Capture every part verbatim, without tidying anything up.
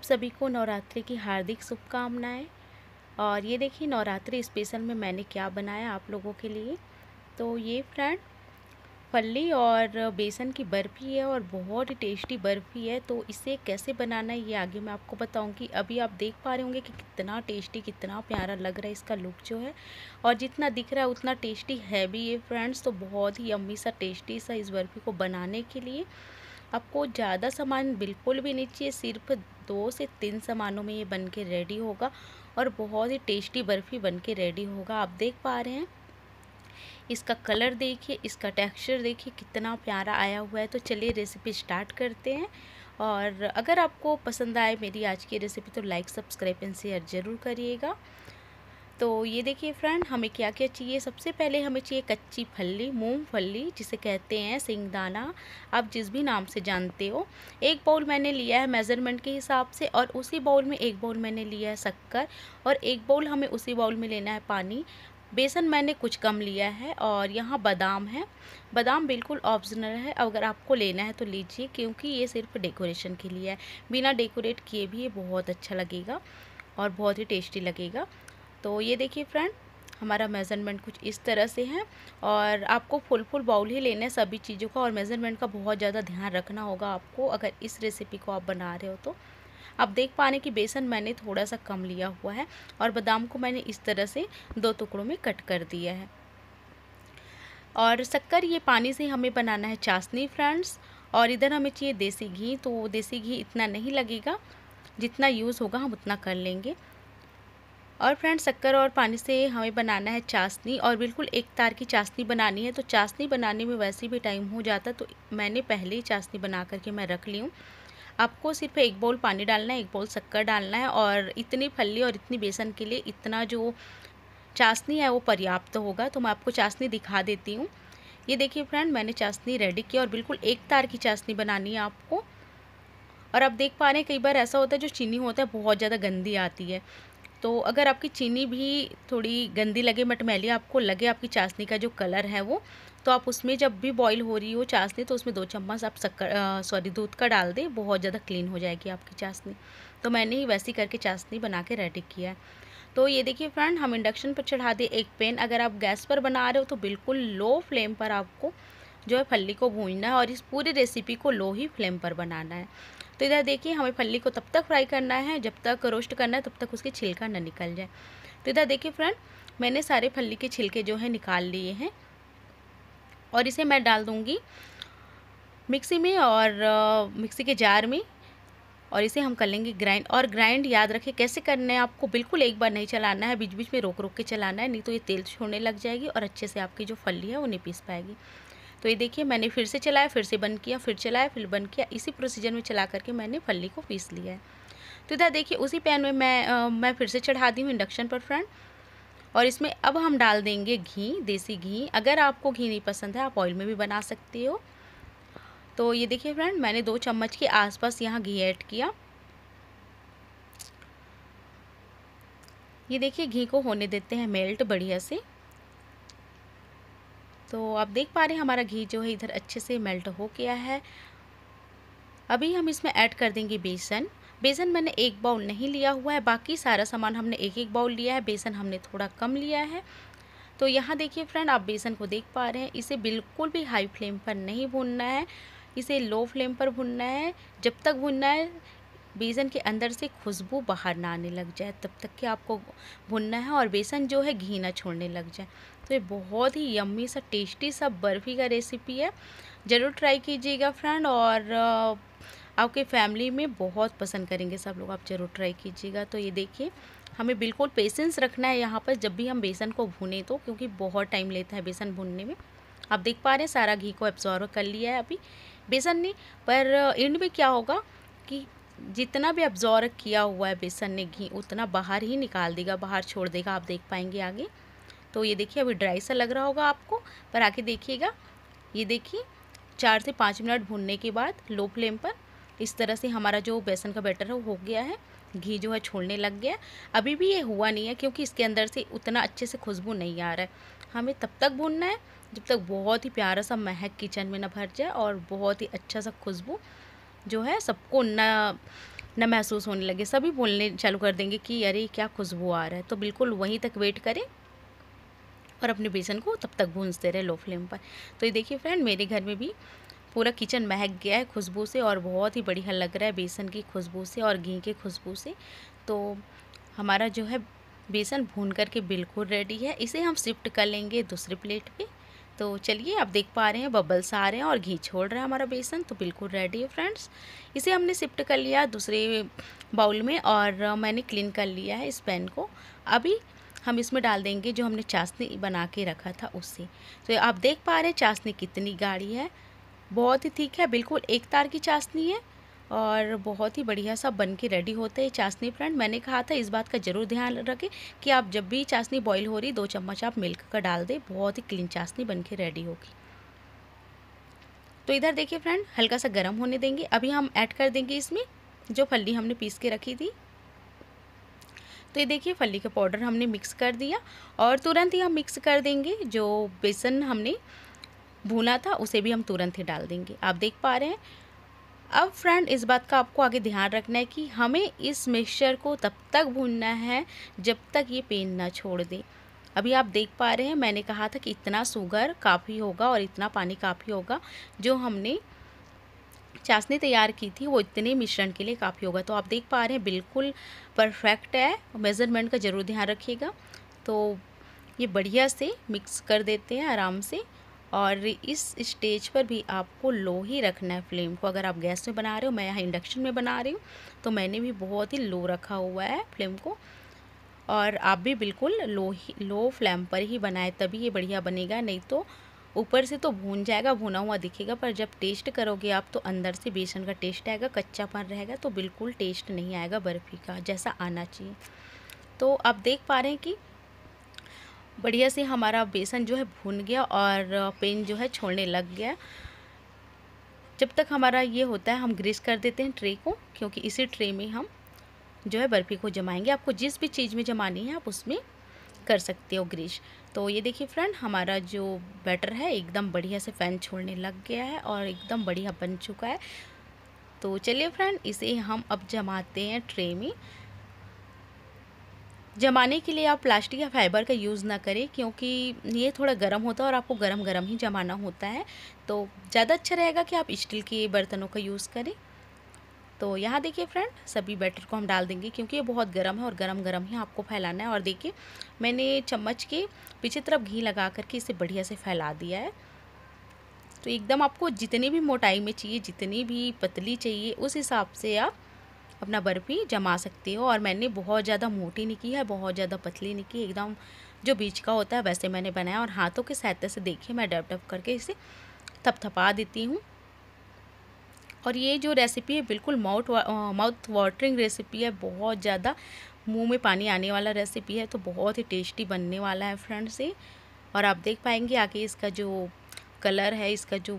आप सभी को नवरात्रि की हार्दिक शुभकामनाएं। और ये देखिए नवरात्रि स्पेशल में मैंने क्या बनाया आप लोगों के लिए। तो ये फ्रेंड फल्ली और बेसन की बर्फ़ी है और बहुत ही टेस्टी बर्फ़ी है। तो इसे कैसे बनाना है ये आगे मैं आपको बताऊंगी। अभी आप देख पा रहे होंगे कि कितना टेस्टी कितना प्यारा लग रहा है इसका लुक जो है, और जितना दिख रहा है उतना टेस्टी है भी ये फ्रेंड्स। तो बहुत ही यम्मी सा टेस्टी सा इस बर्फ़ी को बनाने के लिए आपको ज़्यादा सामान बिल्कुल भी नहीं चाहिए, सिर्फ दो से तीन सामानों में ये बन के रेडी होगा और बहुत ही टेस्टी बर्फ़ी बन के रेडी होगा। आप देख पा रहे हैं इसका कलर देखिए, इसका टेक्सचर देखिए कितना प्यारा आया हुआ है। तो चलिए रेसिपी स्टार्ट करते हैं। और अगर आपको पसंद आए मेरी आज की रेसिपी तो लाइक सब्सक्राइब एंड शेयर ज़रूर करिएगा। तो ये देखिए फ्रेंड हमें क्या क्या चाहिए। सबसे पहले हमें चाहिए कच्ची फल्ली, मूंगफली जिसे कहते हैं सिंगदाना, आप जिस भी नाम से जानते हो। एक बाउल मैंने लिया है मेज़रमेंट के हिसाब से, और उसी बाउल में एक बाउल मैंने लिया है शक्कर, और एक बाउल हमें उसी बाउल में लेना है पानी। बेसन मैंने कुछ कम लिया है, और यहाँ बादाम है। बादाम बिल्कुल ऑप्शनल है, अगर आपको लेना है तो लीजिए, क्योंकि ये सिर्फ डेकोरेशन के लिए है। बिना डेकोरेट किए भी ये बहुत अच्छा लगेगा और बहुत ही टेस्टी लगेगा। तो ये देखिए फ्रेंड हमारा मेज़रमेंट कुछ इस तरह से है, और आपको फुल फुल बाउल ही लेना है सभी चीज़ों का, और मेज़रमेंट का बहुत ज़्यादा ध्यान रखना होगा आपको अगर इस रेसिपी को आप बना रहे हो तो। आप देख पा रहे हैं कि बेसन मैंने थोड़ा सा कम लिया हुआ है, और बादाम को मैंने इस तरह से दो टुकड़ों में कट कर दिया है। और शक्कर ये पानी से हमें बनाना है चाशनी फ्रेंड्स। और इधर हमें चाहिए देसी घी, तो देसी घी इतना नहीं लगेगा, जितना यूज़ होगा हम उतना कर लेंगे। और फ्रेंड्स शक्कर और पानी से हमें बनाना है चाशनी, और बिल्कुल एक तार की चाशनी बनानी है। तो चाशनी बनाने में वैसे भी टाइम हो जाता है, तो मैंने पहले ही चाशनी बना करके मैं रख ली हूँ। आपको सिर्फ एक बाउल पानी डालना है, एक बाउल शक्कर डालना है, और इतनी फल्ली और इतनी बेसन के लिए इतना जो चाशनी है वो पर्याप्त होगा। तो मैं आपको चाशनी दिखा देती हूँ। ये देखिए फ्रेंड मैंने चाशनी रेडी किया, और बिल्कुल एक तार की चाशनी बनानी है आपको। और आप देख पा रहे हैं कई बार ऐसा होता है जो चीनी होता है बहुत ज़्यादा गंदी आती है। तो अगर आपकी चीनी भी थोड़ी गंदी लगे, मटमैली आपको लगे आपकी चाशनी का जो कलर है वो, तो आप उसमें जब भी बॉईल हो रही हो चाशनी तो उसमें दो चम्मच आप शक्कर सॉरी दूध का डाल दें, बहुत ज़्यादा क्लीन हो जाएगी आपकी चाशनी। तो मैंने ही वैसी करके चाशनी बना के रेडी किया है। तो ये देखिए फ्रेंड हम इंडक्शन पर चढ़ा दें एक पैन। अगर आप गैस पर बना रहे हो तो बिल्कुल लो फ्लेम पर आपको जो है फल्ली को भूनना है, और इस पूरी रेसिपी को लो ही फ्लेम पर बनाना है। तो इधर देखिए हमें फल्ली को तब तक फ्राई करना है जब तक रोस्ट करना है, तब तक उसकी छिलका न निकल जाए। तो इधर देखिए फ्रेंड मैंने सारे फल्ली के छिलके जो है निकाल लिए हैं, और इसे मैं डाल दूँगी मिक्सी में, और आ, मिक्सी के जार में, और इसे हम कर लेंगे ग्राइंड। और ग्राइंड याद रखें कैसे करना है आपको, बिल्कुल एक बार नहीं चलाना है, बीच बीच में रोक रोक के चलाना है, नहीं तो ये तेल छोड़ने लग जाएगी और अच्छे से आपकी जो फल्ली है वो नहीं पीस पाएगी। तो ये देखिए मैंने फिर से चलाया, फिर से बंद किया, फिर चलाया, फिर बंद किया, इसी प्रोसीजर में चला करके मैंने फल्ली को पीस लिया है। तो इधर देखिए उसी पैन में मैं आ, मैं फिर से चढ़ा दी हूँ इंडक्शन पर फ्रेंड, और इसमें अब हम डाल देंगे घी, देसी घी। अगर आपको घी नहीं पसंद है आप ऑयल में भी बना सकते हो। तो ये देखिए फ्रेंड मैंने दो चम्मच के आसपास यहाँ घी ऐड किया। ये देखिए घी को होने देते हैं मेल्ट बढ़िया से। तो आप देख पा रहे हैं हमारा घी जो है इधर अच्छे से मेल्ट हो गया है। अभी हम इसमें ऐड कर देंगे बेसन। बेसन मैंने एक बाउल नहीं लिया हुआ है, बाकी सारा सामान हमने एक एक बाउल लिया है, बेसन हमने थोड़ा कम लिया है। तो यहाँ देखिए फ्रेंड आप बेसन को देख पा रहे हैं, इसे बिल्कुल भी हाई फ्लेम पर नहीं भूनना है, इसे लो फ्लेम पर भूनना है। जब तक भूनना है बेसन के अंदर से खुशबू बाहर ना आने लग जाए तब तक कि आपको भुनना है, और बेसन जो है घी ना छोड़ने लग जाए। तो ये बहुत ही यम्मी सा टेस्टी सा बर्फ़ी का रेसिपी है, ज़रूर ट्राई कीजिएगा फ्रेंड। और आपके फैमिली में बहुत पसंद करेंगे सब लोग, आप ज़रूर ट्राई कीजिएगा। तो ये देखिए हमें बिल्कुल पेशेंस रखना है यहाँ पर जब भी हम बेसन को भुने, तो क्योंकि बहुत टाइम लेता है बेसन भुनने में। आप देख पा रहे हैं सारा घी को एब्जॉर्व कर लिया है अभी बेसन ने, पर एंड में क्या होगा कि जितना भी अब्जॉर्व किया हुआ है बेसन ने घी उतना बाहर ही निकाल देगा, बाहर छोड़ देगा, आप देख पाएंगे आगे। तो ये देखिए अभी ड्राई सा लग रहा होगा आपको, पर आके देखिएगा। ये देखिए चार से पाँच मिनट भूनने के बाद लो फ्लेम पर इस तरह से हमारा जो बेसन का बैटर है वो हो गया है, घी जो है छोड़ने लग गया है। अभी भी ये हुआ नहीं है क्योंकि इसके अंदर से उतना अच्छे से खुशबू नहीं आ रहा है। हमें तब तक भूनना है जब तक बहुत ही प्यारा सा महक किचन में ना भर जाए, और बहुत ही अच्छा सा खुशबू जो है सबको ना ना महसूस होने लगे, सभी बोलने चालू कर देंगे कि अरे क्या खुशबू आ रहा है। तो बिल्कुल वहीं तक वेट करें और अपने बेसन को तब तक भूनते रहे लो फ्लेम पर। तो ये देखिए फ्रेंड, मेरे घर में भी पूरा किचन महक गया है खुशबू से और बहुत ही बढ़िया लग रहा है बेसन की खुशबू से और घी की खुशबू से। तो हमारा जो है बेसन भून करके बिल्कुल रेडी है। इसे हम शिफ्ट कर लेंगे दूसरी प्लेट पे। तो चलिए, आप देख पा रहे हैं बबल्स आ रहे हैं और घी छोड़ रहा है हमारा बेसन, तो बिल्कुल रेडी है फ्रेंड्स। इसे हमने शिफ्ट कर लिया दूसरे बाउल में और मैंने क्लीन कर लिया है इस पैन को। अभी हम इसमें डाल देंगे जो हमने चाशनी बना के रखा था उससे। तो आप देख पा रहे हैं चाशनी कितनी गाढ़ी है, बहुत ही ठीक है, बिल्कुल एक तार की चाशनी है और बहुत ही बढ़िया सा बन के रेडी होता है चाशनी फ्रेंड। मैंने कहा था इस बात का ज़रूर ध्यान रखें कि आप जब भी चाशनी बॉईल हो रही दो चम्मच आप मिल्क का डाल दें, बहुत ही क्लीन चाशनी बन के रेडी होगी। तो इधर देखिए फ्रेंड, हल्का सा गर्म होने देंगे। अभी हम ऐड कर देंगे इसमें जो फल्ली हमने पीस के रखी थी। तो ये देखिए फल्ली का पाउडर हमने मिक्स कर दिया और तुरंत ही हम मिक्स कर देंगे जो बेसन हमने भूना था उसे भी हम तुरंत ही डाल देंगे, आप देख पा रहे हैं। अब फ्रेंड इस बात का आपको आगे ध्यान रखना है कि हमें इस मिक्सचर को तब तक भूनना है जब तक ये पेन ना छोड़ दे। अभी आप देख पा रहे हैं मैंने कहा था कि इतना शुगर काफ़ी होगा और इतना पानी काफ़ी होगा, जो हमने चाशनी तैयार की थी वो इतने मिश्रण के लिए काफ़ी होगा। तो आप देख पा रहे हैं बिल्कुल परफेक्ट है, मेज़रमेंट का ज़रूर ध्यान रखिएगा। तो ये बढ़िया से मिक्स कर देते हैं आराम से और इस स्टेज पर भी आपको लो ही रखना है फ्लेम को। अगर आप गैस में बना रहे हो, मैं यहाँ इंडक्शन में बना रही हूँ तो मैंने भी बहुत ही लो रखा हुआ है फ्लेम को, और आप भी बिल्कुल लो ही लो फ्लेम पर ही बनाएं, तभी ये बढ़िया बनेगा। नहीं तो ऊपर से तो भून जाएगा, भुना हुआ दिखेगा, पर जब टेस्ट करोगे आप तो अंदर से बेसन का टेस्ट आएगा, कच्चापन रहेगा, तो बिल्कुल टेस्ट नहीं आएगा बर्फ़ी का जैसा आना चाहिए। तो आप देख पा रहे हैं कि बढ़िया से हमारा बेसन जो है भून गया और पेन जो है छोड़ने लग गया। जब तक हमारा ये होता है हम ग्रीस कर देते हैं ट्रे को, क्योंकि इसी ट्रे में हम जो है बर्फ़ी को जमाएंगे। आपको जिस भी चीज़ में जमानी है आप उसमें कर सकते हो ग्रीस। तो ये देखिए फ्रेंड, हमारा जो बैटर है एकदम बढ़िया से फैन छोड़ने लग गया है और एकदम बढ़िया बन चुका है। तो चलिए फ्रेंड, इसे हम अब जमाते हैं ट्रे में। जमाने के लिए आप प्लास्टिक या फाइबर का यूज़ ना करें, क्योंकि ये थोड़ा गर्म होता है और आपको गरम गरम ही जमाना होता है। तो ज़्यादा अच्छा रहेगा कि आप स्टील के बर्तनों का यूज़ करें। तो यहाँ देखिए फ्रेंड, सभी बैटर को हम डाल देंगे क्योंकि ये बहुत गर्म है और गरम गरम ही आपको फैलाना है। और देखिए मैंने चम्मच के पीछे तरफ घी लगा करके इसे बढ़िया से फैला दिया है। तो एकदम आपको जितनी भी मोटाई में चाहिए, जितनी भी पतली चाहिए, उस हिसाब से आप अपना बर्फ़ी जमा सकते हो। और मैंने बहुत ज़्यादा मोटी नहीं की है, बहुत ज़्यादा पतली नहीं की, एकदम जो बीच का होता है वैसे मैंने बनाया। और हाथों के सहायता से देखिए मैं डब डब करके इसे थपथपा देती हूँ। और ये जो रेसिपी है बिल्कुल माउथ माउथ वाटरिंग रेसिपी है, बहुत ज़्यादा मुंह में पानी आने वाला रेसिपी है। तो बहुत ही टेस्टी बनने वाला है फ्रेंड्स ये। और आप देख पाएंगे आगे इसका जो कलर है, इसका जो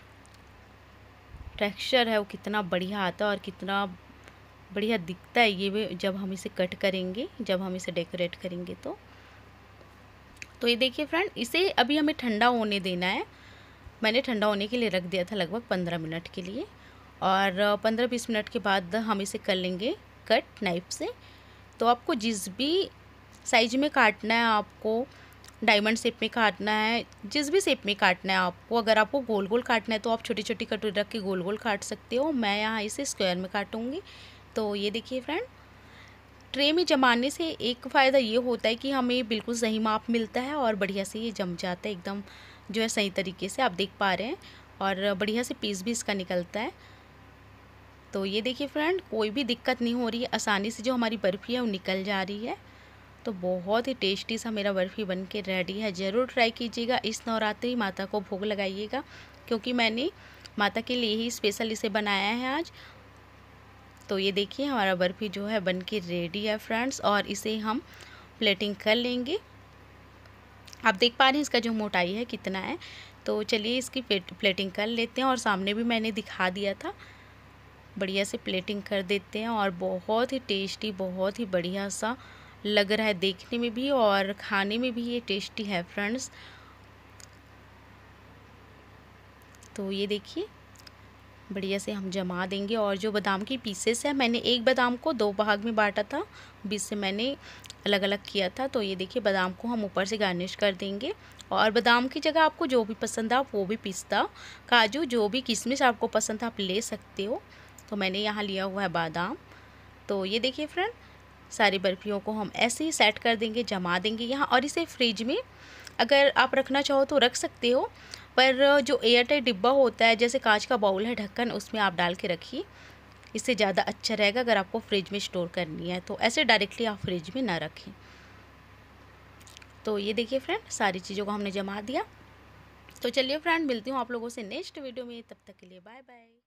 टेक्सचर है वो कितना बढ़िया आता है और कितना बढ़िया दिखता है ये जब हम इसे कट करेंगे, जब हम इसे डेकोरेट करेंगे। तो तो ये देखिए फ्रेंड, इसे अभी हमें ठंडा होने देना है। मैंने ठंडा होने के लिए रख दिया था लगभग पंद्रह मिनट के लिए, और पंद्रह बीस मिनट के बाद हम इसे कर लेंगे कट नाइफ से। तो आपको जिस भी साइज में काटना है, आपको डायमंड शेप में काटना है, जिस भी शेप में काटना है आपको। अगर आपको गोल गोल काटना है तो आप छोटी छोटी कटोरी रख के गोल गोल काट सकते हो। मैं यहाँ इसे स्क्वायर में काटूँगी। तो ये देखिए फ्रेंड, ट्रे में जमाने से एक फ़ायदा ये होता है कि हमें बिल्कुल सही माप मिलता है और बढ़िया से ये जम जाता है एकदम जो है सही तरीके से, आप देख पा रहे हैं। और बढ़िया से पीस भी इसका निकलता है। तो ये देखिए फ्रेंड, कोई भी दिक्कत नहीं हो रही है, आसानी से जो हमारी बर्फ़ी है वो निकल जा रही है। तो बहुत ही टेस्टी सा मेरा बर्फ़ी बन के रेडी है। ज़रूर ट्राई कीजिएगा। इस नवरात्रि माता को भोग लगाइएगा, क्योंकि मैंने माता के लिए ही स्पेशल इसे बनाया है आज। तो ये देखिए हमारा बर्फ़ी जो है बन के रेडी है फ्रेंड्स, और इसे हम प्लेटिंग कर लेंगे। आप देख पा रहे हैं इसका जो मोटाई है कितना है। तो चलिए इसकी प्लेटिंग कर लेते हैं, और सामने भी मैंने दिखा दिया था, बढ़िया से प्लेटिंग कर देते हैं। और बहुत ही टेस्टी, बहुत ही बढ़िया सा लग रहा है देखने में भी और खाने में भी ये टेस्टी है फ्रेंड्स। तो ये देखिए बढ़िया से हम जमा देंगे। और जो बादाम की पीसेस है, मैंने एक बादाम को दो भाग में बांटा था, बीच से मैंने अलग अलग किया था। तो ये देखिए बादाम को हम ऊपर से गार्निश कर देंगे। और बादाम की जगह आपको जो भी पसंद है आप वो भी, पिस्ता, काजू, जो भी किशमिश आपको पसंद है आप ले सकते हो। तो मैंने यहाँ लिया हुआ है बादाम। तो ये देखिए फ्रेंड, सारी बर्फियों को हम ऐसे ही सेट कर देंगे, जमा देंगे यहाँ। और इसे फ्रिज में अगर आप रखना चाहो तो रख सकते हो, पर जो एयर टाइट डिब्बा होता है, जैसे कांच का बाउल है, ढक्कन, उसमें आप डाल के रखिए। इससे ज़्यादा अच्छा रहेगा अगर आपको फ्रिज में स्टोर करनी है तो। ऐसे डायरेक्टली आप फ्रिज में ना रखें। तो ये देखिए फ्रेंड, सारी चीज़ों को हमने जमा दिया। तो चलिए फ्रेंड, मिलती हूँ आप लोगों से नेक्स्ट वीडियो में। तब तक के लिए बाय बाय।